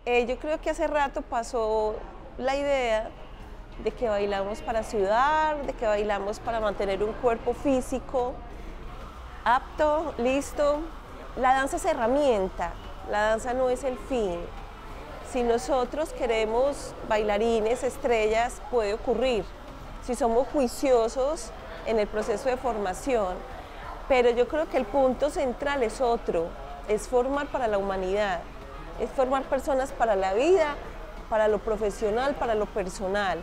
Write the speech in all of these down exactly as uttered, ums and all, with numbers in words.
Eh, yo creo que hace rato pasó la idea de que bailamos para sudar, de que bailamos para mantener un cuerpo físico apto, listo. La danza es herramienta, la danza no es el fin. Si nosotros queremos bailarines, estrellas, puede ocurrir. Si somos juiciosos en el proceso de formación. Pero yo creo que el punto central es otro, es formar para la humanidad, es formar personas para la vida, para lo profesional, para lo personal.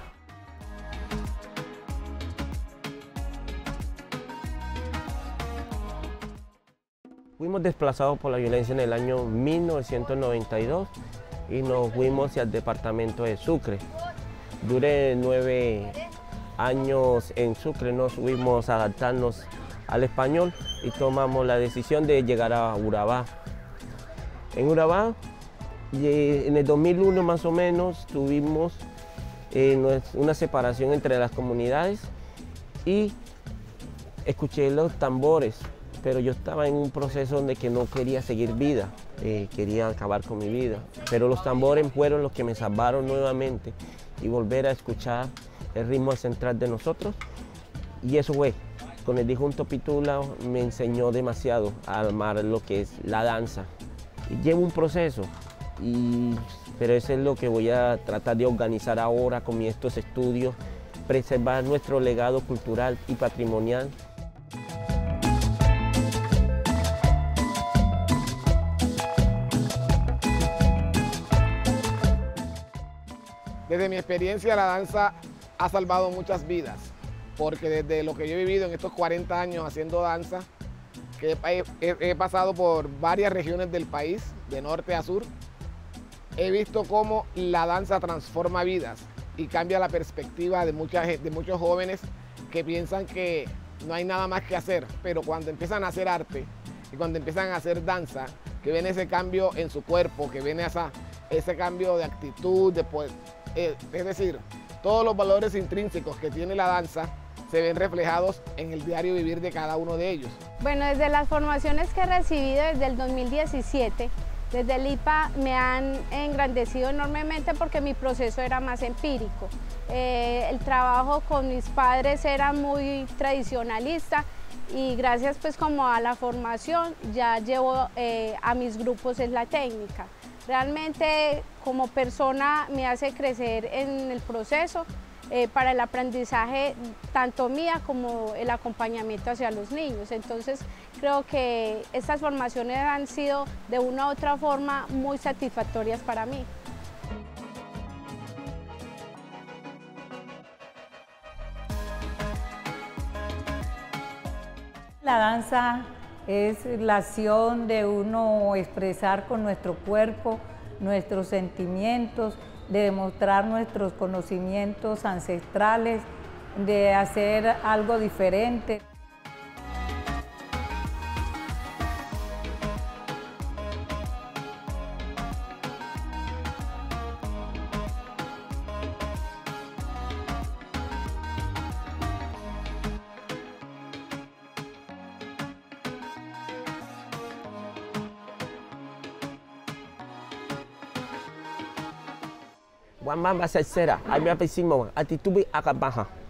Fuimos desplazados por la violencia en el año mil novecientos noventa y dos y nos fuimos hacia el departamento de Sucre. Duré nueve años en Sucre, nos fuimos a adaptarnos al español y tomamos la decisión de llegar a Urabá. En Urabá, en el dos mil uno más o menos, tuvimos eh, una separación entre las comunidades y escuché los tambores, pero yo estaba en un proceso donde que no quería seguir vida, eh, quería acabar con mi vida. Pero los tambores fueron los que me salvaron nuevamente y volver a escuchar el ritmo central de nosotros. Y eso fue, con el disjunto Pitula me enseñó demasiado a amar lo que es la danza. Y llevo un proceso, y, pero eso es lo que voy a tratar de organizar ahora con estos estudios, preservar nuestro legado cultural y patrimonial. Desde mi experiencia, la danza ha salvado muchas vidas, porque desde lo que yo he vivido en estos cuarenta años haciendo danza, que he, he, he pasado por varias regiones del país, de norte a sur, he visto cómo la danza transforma vidas y cambia la perspectiva de, mucha, de muchos jóvenes que piensan que no hay nada más que hacer, pero cuando empiezan a hacer arte y cuando empiezan a hacer danza, que ven ese cambio en su cuerpo, que ven esa, ese cambio de actitud, de poder, eh, es decir, todos los valores intrínsecos que tiene la danza se ven reflejados en el diario vivir de cada uno de ellos. Bueno, desde las formaciones que he recibido desde el dos mil diecisiete, desde el I P A me han engrandecido enormemente porque mi proceso era más empírico. Eh, el trabajo con mis padres era muy tradicionalista y gracias pues como a la formación ya llevo eh, a mis grupos es la técnica. Realmente como persona me hace crecer en el proceso eh, para el aprendizaje tanto mía como el acompañamiento hacia los niños. Entonces creo que estas formaciones han sido de una u otra forma muy satisfactorias para mí. La danza es la acción de uno expresar con nuestro cuerpo nuestros sentimientos, de demostrar nuestros conocimientos ancestrales, de hacer algo diferente. Wamamba sesera, a mi apisimo, atitubi akabaha.